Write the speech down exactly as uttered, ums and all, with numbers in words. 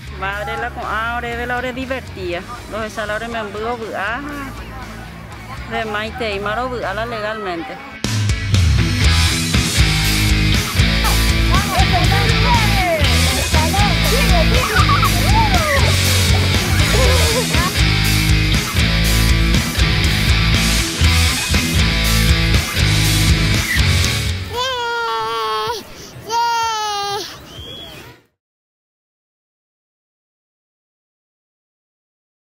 Madre la con aure de la hora divertida. Los de salario me envío buaja. De maite y maro buala legalmente. ¡Vamos!